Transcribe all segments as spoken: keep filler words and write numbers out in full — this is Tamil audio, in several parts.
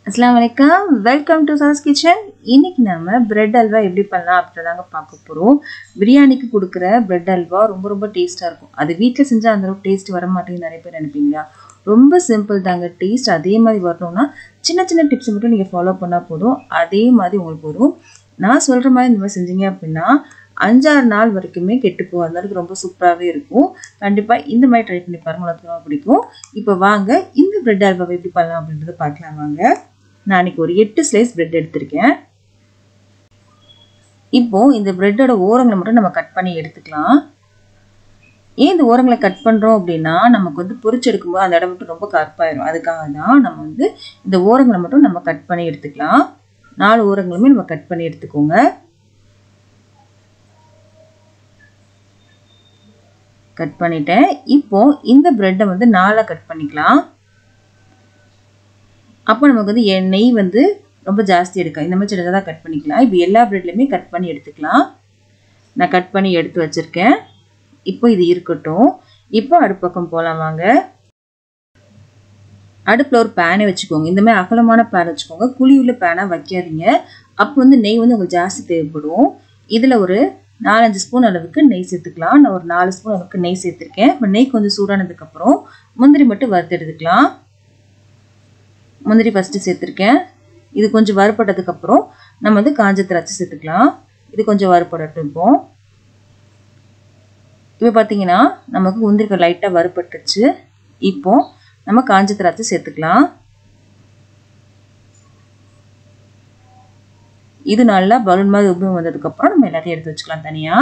अस्सलाम वालेकुम वेलकम टू सास किचन இன்னைக்கு நாம பிரெட் அல்வா எப்படி பண்ணலாம் அப்படிதாங்க பார்க்க போறோம் பிரியாணிக்கு கொடுக்கிற பிரெட் அல்வா ரொம்ப ரொம்ப டேஸ்டா இருக்கும் அது வீட்ல செஞ்சா அந்த அளவுக்கு டேஸ்ட் வர மாட்டேங்குது நிறைய பேர் நினைப்பீங்களா ரொம்ப சிம்பிள் தாங்க டேஸ்ட் அதே மாதிரி வரணும்னா சின்ன சின்ன டிப்ஸ் மட்டும் நீங்க ஃபாலோ பண்ணா போதும் அதே மாதிரி உங்களுக்கு வரும் நான் சொல்ற மாதிரி இந்த மாதிரி செஞ்சீங்க அப்படினா அஞ்சாறு நாள் வரைக்குமே கெட்டு போகாத அளவுக்கு ரொம்ப சூப்பராவே இருக்கும் கண்டிப்பா இந்த மாதிரி ட்ரை பண்ணி பாருங்க உங்களுக்கு ரொம்ப பிடிக்கும் இப்போ வாங்க இந்த பிரெட் அல்வா எப்படி பண்ணலாம் அப்படின்றத பார்க்கலாம் வாங்க நான் இன்னைக்கு ஒரு எட்டு ஸ்லைஸ் பிரெட் எடுத்துர்க்கேன் இப்போ இந்த பிரெட்டோட ஓரங்களை மட்டும் நம்ம கட் பண்ணி எடுத்துக்கலாம் ஏன் இந்த ஓரங்களை கட் பண்றோம் அப்படினா நமக்கு வந்து பொரிச்சு எடுக்கும்போது அந்த இடம் மட்டும் ரொம்ப கருப்பாயிரும் அதுக்காக தான் நம்ம வந்து இந்த ஓரங்களை மட்டும் நம்ம கட் பண்ணி எடுத்துக்கலாம் நாலு ஓரங்களுமே நம்ம கட் பண்ணி எடுத்துக்கோங்க கட் பண்ணிட்டேன் இப்போ இந்த பிரெட்டை வந்து நாலா கட் பண்ணிக்கலாம் அப்போ நமக்கு வந்து நெய் வந்து ரொம்ப ஜாஸ்தி எடுக்க இந்த மாதிரி சின்னதா கட் பண்ணிக்கலாம் இப்போ எல்லா பிரெட்லயுமே கட் பண்ணி எடுத்துக்கலாம் நான் கட் பண்ணி எடுத்து வச்சிருக்கேன் இப்போ இது இருக்கட்டும் இப்போ அடுப்பு பக்கம் போலாம் வாங்க அடுப்புல ஒரு பேனை வச்சுக்கோங்க இந்த மாதிரி அகலமான பேன் வச்சுக்கோங்க குழி உள்ள பேனா வைக்காதீங்க அப்போ வந்து நெய் வந்து உங்களுக்கு ஜாஸ்தி தேவைப்படும் இதுல ஒரு நாலஞ்சு ஸ்பூன் அளவுக்கு நெய் சேர்த்துக்கலாம் நான் ஒரு நாலு ஸ்பூன் அளவுக்கு நெய் சேர்த்திருக்கேன் இப்போ நெய் கொஞ்சம் சூடானதுக்கு அப்புறம் முந்திரி மட்டும் வறுத்து எடுத்துக்கலாம் முந்திரி ஃபர்ஸ்ட் சேர்த்திருக்கேன் இது கொஞ்சம் வறுபட்டதுக்கு அப்புறம் நம்ம வந்து காஞ்ச திராட்சை சேர்த்துக்கலாம் இது கொஞ்சம் வறுபடட்டும் இப்போ இப்போ பாத்தீங்கன்னா நமக்கு முந்திரி லைட்டா வறுபட்டுச்சு இப்போ நம்ம காஞ்ச திராட்சை சேர்த்துக்கலாம் இது நல்லா பலூன் மாதிரி உப்பி வந்ததுக்கு அப்புறம் நம்ம எல்லாத்தையும் எடுத்து வச்சுக்கலாம் தனியா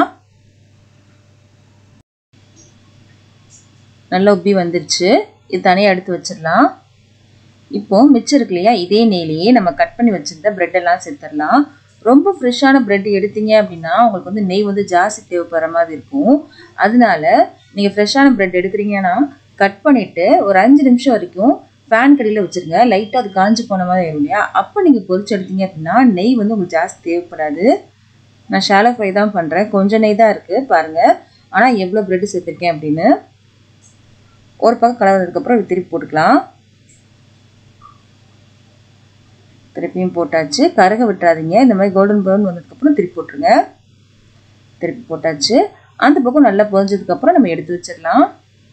நல்லா உப்பி வந்துருச்சு இது தனியா எடுத்து வச்சிடலாம் இப்போ மிச்சம் இருக்கு இல்லையா இதே நெய்லயே நம்ம கட் பண்ணி வச்சிருந்த பிரெட் எல்லாம் சேர்த்துடலாம் ரொம்ப ஃப்ரெஷ்ஷான பிரெட் எடுத்தீங்க அப்படின்னா உங்களுக்கு வந்து நெய் வந்து ஜாஸ்தி தேவைப்படுற மாதிரி இருக்கும் அதனால நீங்க ஃப்ரெஷ்ஷான பிரெட் எடுக்கிறீங்கன்னா கட் பண்ணிட்டு ஒரு அஞ்சு நிமிஷம் வரைக்கும் ஃபேன் கடியில வச்சிருங்க லைட்டா அது காஞ்சு போன மாதிரி இருக்கும் இல்லையா அப்போ நீங்க பொரிச்சு எடுத்தீங்க அப்படின்னா நெய் வந்து உங்களுக்கு ஜாஸ்தி தேவைப்படாது நான் ஷாலோ ஃப்ரை தான் பண்றேன் கொஞ்சம் நெய் தான் இருக்கு பாருங்க ஆனா எவ்வளவு பிரெட் சேர்த்திருக்கேன் அப்படின்னு ஒரு பக்கம் கலர்னதுக்கு அப்புறம் திருப்பி போட்டுக்கலாம் திருப்பியும் போட்டாச்சு கருக விட்டுறாதீங்க இந்த மாதிரி கோல்டன் ப்ரௌன் வந்ததுக்கு அப்புறம் திருப்பி போட்டுருங்க திருப்பி போட்டாச்சு அந்த பக்கம் நல்லா பொரிஞ்சதுக்கு அப்புறம் நம்ம எடுத்து வச்சிடலாம்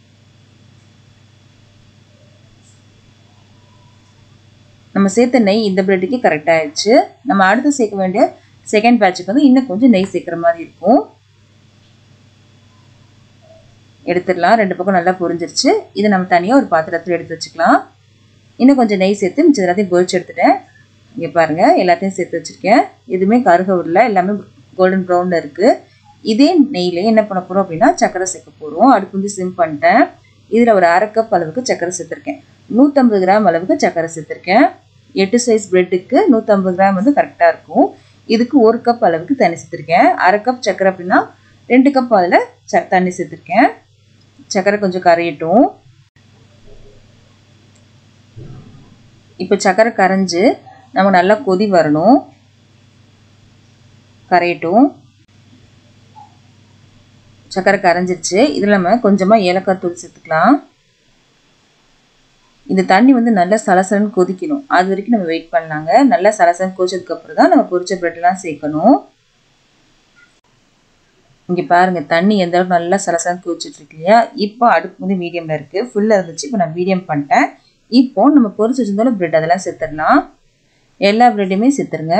நம்ம சேர்த்த நெய் இந்த பிரெட்டுக்கு கரெக்ட் ஆயிடுச்சு நம்ம அடுத்து சேர்க்க வேண்டிய செகண்ட் பேட்சுக்கு வந்து இன்னும் கொஞ்சம் நெய் சேர்க்கிற மாதிரி இருக்கும் எடுத்துடலாம் ரெண்டு பக்கம் நல்லா பொரிஞ்சிருச்சு இதை நம்ம தனியா ஒரு பாத்திரத்துல எடுத்து வச்சுக்கலாம் இன்னும் கொஞ்சம் நெய் சேர்த்து மிச்சம் எல்லாத்தையும் பொரிச்சு எடுத்துட்டேன் இங்க பாருங்க எல்லாத்தையும் சேர்த்து வச்சிருக்கேன் எதுவுமே கருக விடல எல்லாமே கோல்டன் ப்ரௌன்ல இருக்கு இதே நெய்ல என்ன பண்ண போறோம் அப்படின்னா சக்கரை சேர்க்க போறோம் அடுப்பு வந்து சிம் பண்ணிட்டேன் இதுல ஒரு அரை கப் அளவுக்கு சக்கரை சேர்த்திருக்கேன் நூத்தி ஐம்பது கிராம் அளவுக்கு சக்கரை சேர்த்திருக்கேன் எட்டு சைஸ் பிரெட்டுக்கு நூத்தி ஐம்பது கிராம் வந்து கரெக்டா இருக்கும் இதுக்கு ஒரு கப் அளவுக்கு தண்ணி சேர்த்திருக்கேன் அரை கப் சக்கரை அப்படின்னா ரெண்டு கப் அதுல தண்ணி சேர்த்திருக்கேன் சக்கரை கொஞ்சம் கரையட்டும் இப்போ சக்கரை கரைஞ்சு நமக்கு நல்லா கொதி வரணும் கரையட்டும் சக்கரை கரைஞ்சிருச்சு இதுல நம்ம கொஞ்சமா ஏலக்காய் தூள் சேர்த்துக்கலாம் இந்த தண்ணி வந்து நல்லா சலசலன்னு கொதிக்கணும் அது வரைக்கும் நம்ம வெயிட் பண்ணலாங்க நல்லா சலசலன்னு கொதிச்சதுக்கு அப்புறம் தான் நம்ம பொரிச்ச பிரெட் எல்லாம் சேர்க்கணும் இங்க பாருங்க தண்ணி எந்த அளவுக்கு நல்லா சலசலன்னு கொதிச்சிட்டு இருக்கு இல்லையா இப்போ அடுப்பு வந்து மீடியம்ல இருக்கு ஃபுல்லா இருந்துச்சு இப்போ நான் மீடியம் பண்ணிட்டேன் இப்போ நம்ம பொரிச்சு வச்சிருந்தோம் பிரெட் அதெல்லாம் சேர்த்துடலாம் எல்லா பிரெட்டுமே சேர்த்துருங்க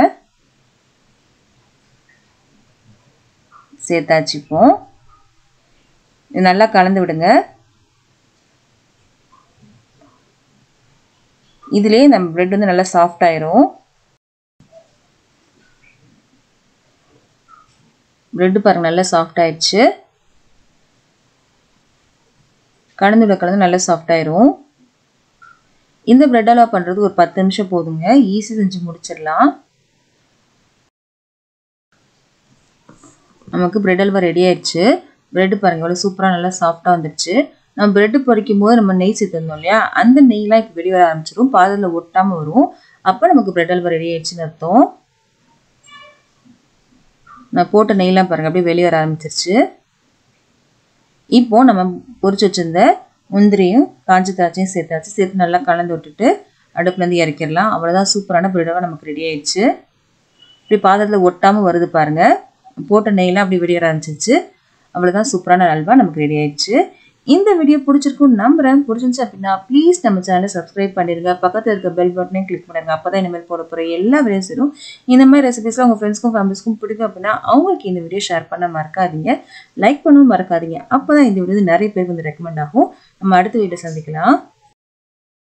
சேர்த்தாச்சு இப்போ நல்லா கலந்து விடுங்க இதுலயே நம்ம பிரெட் வந்து நல்லா சாஃப்ட் ஆயிரும் பிரெட் பாருங்க நல்லா சாஃப்ட் ஆயிடுச்சு கலந்து விட கலந்து நல்லா சாஃப்ட் ஆயிரும் இந்த பிரெட் அல்வா பண்றது ஒரு பத்து நிமிஷம் போதுங்க ஈஸி செஞ்சு முடிச்சிடலாம் நமக்கு பிரெட் அல்வா ரெடி ஆயிடுச்சு பிரெட் பாருங்க எவ்வளவு சூப்பரா நல்லா சாஃப்டா வந்துருச்சு நம்ம பிரெட் பொரிக்கும் போது நம்ம நெய் சேர்த்திருந்தோம் இல்லையா அந்த நெய்லாம் இப்போ வெளியே வர ஆரம்பிச்சிடும் பாதில ஒட்டாம வரும் அப்போ நமக்கு பிரெட் அல்வா ரெடி ஆயிடுச்சுன்னு அர்த்தம் நான் போட்ட நெய்லாம் பாருங்க அப்படியே வெளியே வர ஆரம்பிச்சிருச்சு இப்போ நம்ம பொரிச்சு வச்சிருந்த முந்திரியும் காஞ்ச திராட்சையும் சேர்த்தாச்சு சேர்த்து நல்லா கலந்து விட்டுட்டு அடுப்புலேருந்து இறக்கிடலாம். அவ்வளோதான், சூப்பரான பிரெட் அல்வா நமக்கு ரெடி ஆயிடுச்சு. இப்படி பாத்திரத்தில் ஒட்டாமல் வருது பாருங்கள். போட்ட நெய்லாம் அப்படி வெளியே ஆரம்பிச்சிச்சு. அவ்வளோதான், சூப்பரான அல்வா நமக்கு ரெடி ஆயிடுச்சு. இந்த வீடியோ பிடிச்சிருக்குன்னு நம்புறேன். பிடிச்சிருந்துச்சு அப்படின்னா ப்ளீஸ் நம்ம சேனலை சப்ஸ்கிரைப் பண்ணிடுங்க. பக்கத்தில் இருக்க பெல் பட்டனையும் கிளிக் பண்ணுங்க. அப்போ தான் இனிமேல் போட போகிற எல்லா வீடியோஸ் வரும். இந்த மாதிரி ரெசிபிஸ்லாம் உங்கள் ஃப்ரெண்ட்ஸ்க்கும் ஃபேமிலிஸ்க்கும் பிடிக்கும் அப்படின்னா அவங்களுக்கு இந்த வீடியோ ஷேர் பண்ண மறக்காதீங்க. லைக் பண்ணவும் மறக்காதீங்க. அப்போ தான் இந்த வீடியோ நிறைய பேருக்கு வந்து ரெக்கமெண்ட் ஆகும். நம்ம அடுத்த வீடியோ சந்திக்கலாம்.